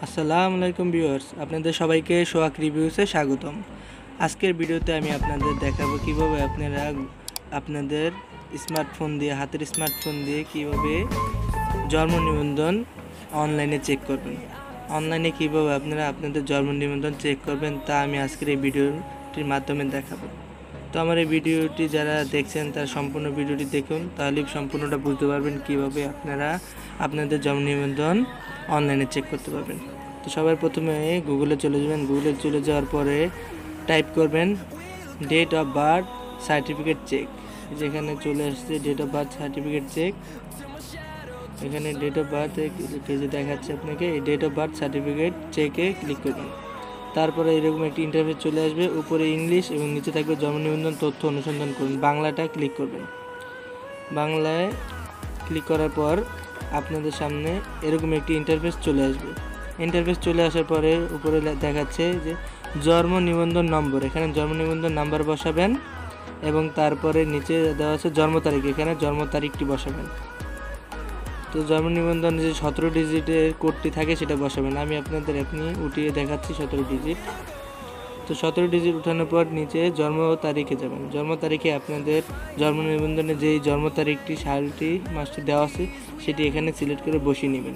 আসসালামু আলাইকুম ভিউয়ার্স, আপনাদের সবাইকে সোহাগ রিভিউসে স্বাগতম। আজকের ভিডিওতে আমি আপনাদের দেখাবো কিভাবে আপনারা আপনাদের স্মার্টফোন দিয়ে হাতের স্মার্টফোন দিয়ে কিভাবে জন্ম নিবন্ধন অনলাইনে চেক করবেন। অনলাইনে কিভাবে আপনারা আপনাদের জন্ম নিবন্ধন চেক করবেন তা আমি আজকের এই ভিডিওটির মাধ্যমে দেখাবো। তো আমার এই ভিডিওটি যারা দেখছেন তার সম্পূর্ণ ভিডিওটি দেখুন, তাহলে সম্পূর্ণটা বুঝতে পারবেন কিভাবে আপনারা আপনাদের জন্ম নিবন্ধন অনলাইনে চেক করতে পারবেন। তো সবার প্রথমে গুগলে চলে যাবেন। গুগলে চলে যাওয়ার পরে টাইপ করবেন date of birth certificate check. যেখানে চলে আসছে date of birth certificate check. এখানে ডেট অফ বার্থ যে দেখাচ্ছে আপনাকে, এই ডেট অফ বার্থ সার্টিফিকেট চেকে ক্লিক করবেন। তারপরে এরকম একটি ইন্টারফেস চলে আসবে, উপরে ইংলিশ এবং নিচে থাকবে জন্ম নিবন্ধন তথ্য অনুসন্ধান করুন। বাংলাটা ক্লিক করবেন। বাংলায় ক্লিক করার পর আপনাদের সামনে এরকম একটি ইন্টারফেস চলে আসবে। ইন্টারফেস চলে আসার পরে উপরে দেখাচ্ছে যে জন্ম নিবন্ধন নম্বর। এখানে জন্ম নিবন্ধন নাম্বার বসাবেন এবং তারপরে নিচে দেওয়া আছে জন্ম তারিখ, এখানে জন্ম তারিখটি বসাবেন। তো জন্ম নিবন্ধন যে 17 ডিজিটের কোডটি থাকে সেটা বসাবেন। আমি আপনাদের এখনই উঠিয়ে দেখাচ্ছি 17 ডিজিট। তো 17 ডিজিট উঠানোর পর নিচে জন্ম তারিখে যাবেন। জন্ম তারিখে আপনাদের জন্ম নিবন্ধনে যেই জন্ম তারিখটি সালটি মাসটি দেওয়া আছে সেটি এখানে সিলেক্ট করে বসিয়ে নেবেন।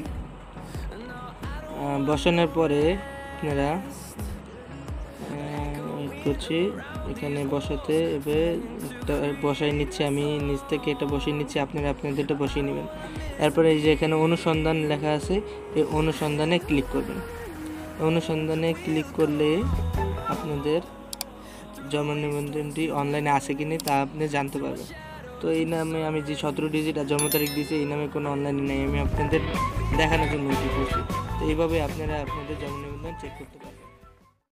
বসানোর পরে আপনারা করছি এখানে বসাতে, এবার বসাই নিচ্ছি, আমি নিচ থেকে এটা বসিয়ে নিচ্ছি, আপনারা আপনাদেরটা বসিয়ে নেবেন। এরপরে এই যে এখানে অনুসন্ধান লেখা আছে, এই অনুসন্ধানে ক্লিক করবেন। অনুসন্ধানে ক্লিক করলে আপনাদের জন্ম নিবন্ধনটি অনলাইনে আছে কি নেই তা আপনি জানতে পারবেন। তো এই নামে আমি যে 17 ডিজিট আর জন্ম তারিখ দিয়েছি এই নামে কোনো অনলাইনে নেই, আমি আপনাদের দেখানোর জন্য এটি করছি। তো এইভাবে আপনারা আপনাদের জন্ম নিবন্ধন চেক করতে পারেন।